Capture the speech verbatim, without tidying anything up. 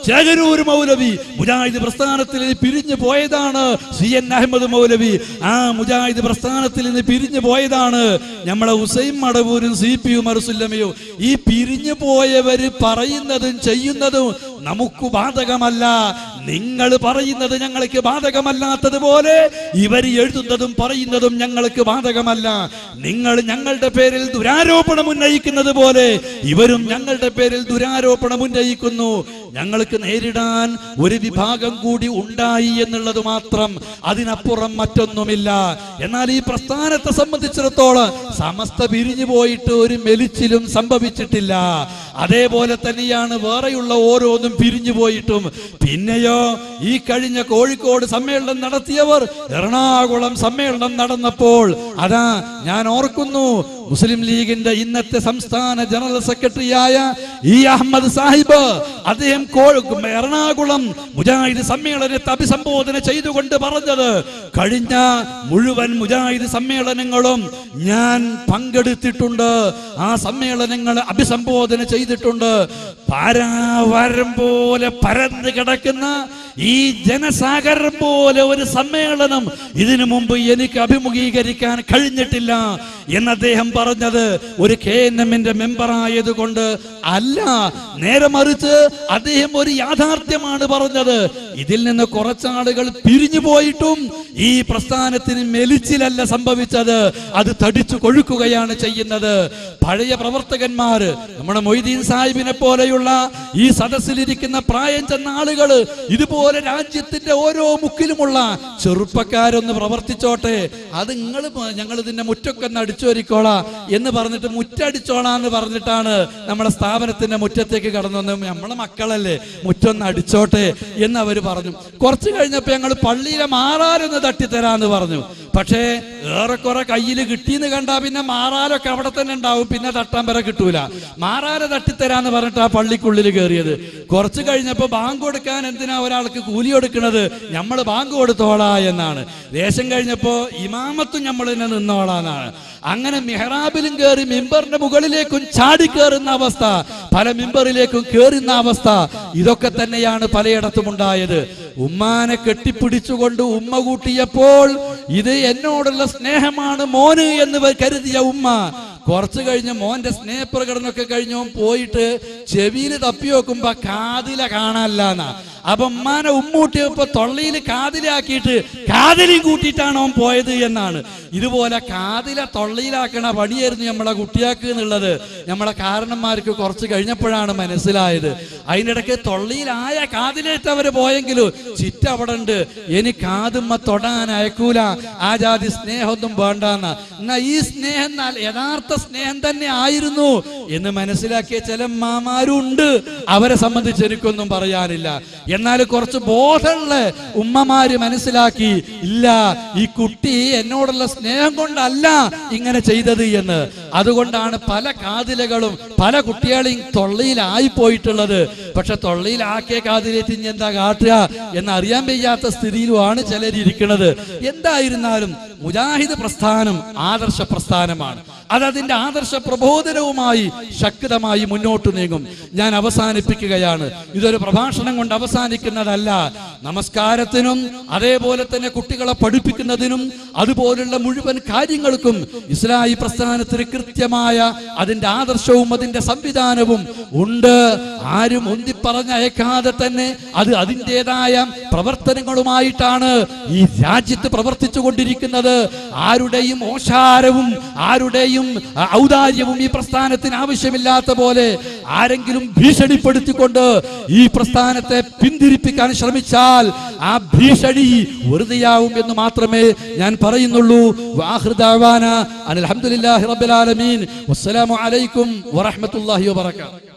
ചേകരൂർ മൗലവി മുജാഹിദ് പ്രസ്ഥാനത്തിൽ നിന്ന് പിരിഞ്ഞു പോയതാണ്. സി എൻ അഹമ്മദ് മൗലവി ആ മുജാഹിദ് പ്രസ്ഥാനത്തിൽ നിന്ന് പിരിഞ്ഞു പോയതാണ്. നമ്മളെ ഹുസൈൻ മടവൂരും സി പി യു മറുസുല്ലമയോ ഈ പിരിഞ്ഞു പോയവര് പറയുന്നതും ചെയ്യുന്നതും നമുക്ക് ബാധകമല്ല. നിങ്ങൾ പറയുന്നത് ഞങ്ങൾക്ക് ബാധകമല്ലാത്തതുപോലെ ഇവർ എഴുതുന്നതും പറയുന്നതും ഞങ്ങൾക്ക് ബാധകമല്ല. നിങ്ങൾ ഞങ്ങളുടെ പേരിൽ ദുരാരോപണം ഉന്നയിക്കുന്നത് പോലെ ഇവരും ഞങ്ങളുടെ പേരിൽ ദുരാരോപണം ഉന്നയിക്കുന്നു. ഞങ്ങൾക്ക് നേരിടാൻ ഒരു വിഭാഗം കൂടി ഉണ്ടായി എന്നുള്ളത് മാത്രം, അതിനപ്പുറം മറ്റൊന്നുമില്ല. എന്നാൽ ഈ പ്രസ്ഥാനത്തെ സംബന്ധിച്ചിടത്തോളം സമസ്ത പിരിഞ്ഞു പോയിട്ട് ഒരു മെലിച്ചിലും സംഭവിച്ചിട്ടില്ല. അതേപോലെ തന്നെയാണ് വേറെയുള്ള ഓരോന്നും പിരിഞ്ഞു പോയിട്ടും. പിന്നെയോ ഈ കഴിഞ്ഞ കോഴിക്കോട് സമ്മേളനം നടത്തിയവർ എറണാകുളം സമ്മേളനം നടന്നപ്പോൾ അതാ ഞാൻ ഓർക്കുന്നു, മുസ്ലിം ലീഗിന്റെ ഇന്നത്തെ സംസ്ഥാന ജനറൽ സെക്രട്ടറിയായ ഇ അഹമ്മദ് സാഹിബ് അദ്ദേഹം എറണാകുളം മുജാഹിദ് സമ്മേളനത്തെ അഭിസംബോധന ചെയ്തുകൊണ്ട് പറഞ്ഞത്, കഴിഞ്ഞ മുഴുവൻ മുജാഹിദ് സമ്മേളനങ്ങളും ഞാൻ പങ്കെടുത്തിട്ടുണ്ട്, ആ സമ്മേളനങ്ങളെ അഭിസംബോധന ചെയ്തിട്ടുണ്ട്. പാരാവാരം പോലെ പരന്നു കിടക്കുന്ന ഈ ജനസാഗരം പോലെ ഒരു സമ്മേളനം ഇതിനു മുമ്പ് എനിക്ക് അഭിമുഖീകരിക്കാൻ കഴിഞ്ഞിട്ടില്ല എന്ന് അദ്ദേഹം പറഞ്ഞത് ഒരു കെ എൻ എമ്മിന്റെ മെമ്പർ ആയതുകൊണ്ട് അല്ല, നേരെ മറിച്ച് അദ്ദേഹം ഒരു യാഥാർത്ഥ്യമാണ് പറഞ്ഞത്. ഇതിൽ നിന്ന് കുറച്ചാളുകൾ പിരിഞ്ഞു പോയിട്ടും ഈ പ്രസ്ഥാനത്തിന് മെലിച്ചിലല്ല സംഭവിച്ചത്, അത് തടിച്ചു കൊഴുക്കുകയാണ് ചെയ്യുന്നത്. പഴയ പ്രവർത്തകന്മാര്, നമ്മുടെ മൊയ്തീൻ സാഹിബിനെ പോലെയുള്ള ഈ സദസ്സിലിരിക്കുന്ന പ്രായം ചെന്ന ആളുകൾ, ഇതുപോലെ രാജ്യത്തിന്റെ ഓരോ മുക്കിലുമുള്ള ചെറുപ്പക്കാരൊന്ന് പ്രവർത്തിച്ചോട്ടെ, അത് നിങ്ങൾ ഞങ്ങൾ ഇതിന്റെ മുറ്റൊക്കെ ഒന്ന് അടിച്ചോരിക്കോളാ എന്ന് പറഞ്ഞിട്ട് മുറ്റടിച്ചോളാ എന്ന് പറഞ്ഞിട്ടാണ് നമ്മുടെ സ്ഥാപനത്തിന്റെ മുറ്റത്തേക്ക് കടന്നു വന്നത്. നമ്മളെ മക്കളല്ലേ, മുറ്റൊന്ന് അടിച്ചോട്ടെ എന്ന് അവര് പറഞ്ഞു. കുറച്ച് കഴിഞ്ഞപ്പോ ഞങ്ങൾ പള്ളിയിലെ മാറാലൊന്ന് തട്ടിത്തരാന്ന് പറഞ്ഞു. പക്ഷേ ഏറെക്കുറെ കയ്യിൽ കിട്ടിയെന്ന് കണ്ടാ പിന്നെ മാറാലൊക്കെ അവിടെ തന്നെ ഉണ്ടാവും, പിന്നെ തട്ടാൻ വരെ കിട്ടൂല. മാറാല തട്ടിത്തരാന്ന് പറഞ്ഞിട്ട് ആ പള്ളിക്കുള്ളിൽ കയറിയത്. കുറച്ച് കഴിഞ്ഞപ്പോ ബാങ്ക് കൊടുക്കാൻ എന്തിനാ ഒരാൾക്ക് കൂലി കൊടുക്കുന്നത്, നമ്മൾ ബാങ്ക് കൊടുത്തോളാ എന്നാണ്. ദേശം കഴിഞ്ഞപ്പോ ഇമാമത്തും നമ്മൾ തന്നെ നിന്നോളാന്നാണ്. അങ്ങനെ മിഹ്റാബിലും കയറി മിമ്പറിന്റെ മുകളിലേക്കും ചാടി കയറുന്ന അവസ്ഥ, പല മിമ്പറിലേക്കും കയറുന്ന അവസ്ഥ, ഇതൊക്കെ തന്നെയാണ് പലയിടത്തും ഉണ്ടായത്. ഉമ്മാനെ കെട്ടിപ്പിടിച്ചുകൊണ്ട് ഉമ്മ കൂട്ടിയപ്പോൾ ഇത് എന്നോടുള്ള സ്നേഹമാണ് മോന് എന്ന് കരുതിയ ഉമ്മ, കുറച്ച് കഴിഞ്ഞ് മോന്റെ സ്നേഹപ്രകടനമൊക്കെ കഴിഞ്ഞോ പോയിട്ട് ചെവിയിൽ തപ്പി നോക്കുമ്പോ കാതില കാണാനില്ലാന്നാ. അപ്പൊ ഉമ്മാനെ ഉമ്മൂട്ടിയപ്പോ തൊള്ളയിൽ കാതിലാക്കിയിട്ട് കാതിലും കൂട്ടിയിട്ടാണ് അവൻ പോയത് എന്നാണ്. ഇതുപോലെ കാതില തൊള്ളയിലാക്കണ പണിയായിരുന്നു നമ്മളെ കുട്ടിയാക്ക് എന്നുള്ളത് നമ്മളെ കാരണന്മാർക്ക് കുറച്ച് കഴിഞ്ഞപ്പോഴാണ് മനസ്സിലായത്. അതിനിടയ്ക്ക് തൊള്ളയിലായ കാതിലേറ്റവര് പോയെങ്കിലും ചിറ്റ അവിടെ ഉണ്ട്, ഇനി കാതുമ്മ തൊടാൻ അയക്കൂല, ആ ജാതി സ്നേഹമൊന്നും വേണ്ടെന്ന. എന്നാ ഈ സ്നേഹം യഥാർത്ഥ സ്നേഹം തന്നെ ആയിരുന്നു എന്ന് മനസ്സിലാക്കിയ ചില മാമാരുണ്ട്, അവരെ സംബന്ധിച്ച് എനിക്കൊന്നും പറയാനില്ല. എന്നാൽ കുറച്ച് ബോധമുള്ള ഉമ്മമാര് മനസ്സിലാക്കി, ഇല്ല ഈ കുട്ടി എന്നോടുള്ള സ്നേഹം കൊണ്ടല്ല ഇങ്ങനെ ചെയ്തത് എന്ന്. അതുകൊണ്ടാണ് പല കാതിലകളും പല കുട്ടികളെയും തൊള്ളയിലായി പോയിട്ടുള്ളത്. പക്ഷെ തൊള്ളയിലാക്കിയ കാതിലേറ്റ് ഇനി എന്താ കാട്ടുക എന്നറിയാൻ വയ്യാത്ത സ്ഥിതിയിലുമാണ് ചിലരിയ്ക്കുന്നത്. എന്തായിരുന്നാലും മുജാഹിദ് പ്രസ്ഥാനം ആദർശ പ്രസ്ഥാനമാണ്. അതതിന്റെ ആദർശ പ്രബോധനവുമായി ശക്തമായി മുന്നോട്ട് നീങ്ങും. ഞാൻ അവസാനിപ്പിക്കുകയാണ്. ഇതൊരു പ്രഭാഷണം കൊണ്ട് അവസാനിക്കുന്നതല്ല. നമസ്കാരത്തിനും അതേപോലെ തന്നെ കുട്ടികളെ പഠിപ്പിക്കുന്നതിനും അതുപോലുള്ള മുഴുവൻ കാര്യങ്ങൾക്കും ഇസ്ലാഹി പ്രസ്ഥാനത്തിന് കൃത്യമായ അതിന്റെ ആദർശവും അതിന്റെ സംവിധാനവും ഉണ്ട്. ആരും ഒന്നിപ്പറഞ്ഞയക്കാതെ തന്നെ അത് അതിൻ്റെതായ പ്രവർത്തനങ്ങളുമായിട്ടാണ് ഈ രാജ്യത്ത് പ്രവർത്തിച്ചു കൊണ്ടിരിക്കുന്നത്. ആരുടെയും ഓശാരവും ആരുടെയും ഔദാര്യവും ഈ പ്രസ്ഥാനത്തിന് ആവശ്യമില്ലാത്ത പോലെ ആരെങ്കിലും ഭീഷണിപ്പെടുത്തിക്കൊണ്ട് ഈ പ്രസ്ഥാനത്തെ പിന്തിരിപ്പിക്കാൻ ശ്രമിച്ചാൽ ആ ഭീഷണി വെറുതെയാവും എന്ന് മാത്രമേ ഞാൻ പറയുന്നുള്ളൂ. വആഖിറു ദഅവാന അൽഹംദുലില്ലാഹി റബ്ബിൽ ആലമീൻ. വസ്സലാമു അലൈക്കും വറഹ്മത്തുള്ളാഹി വബറകാതുഹു.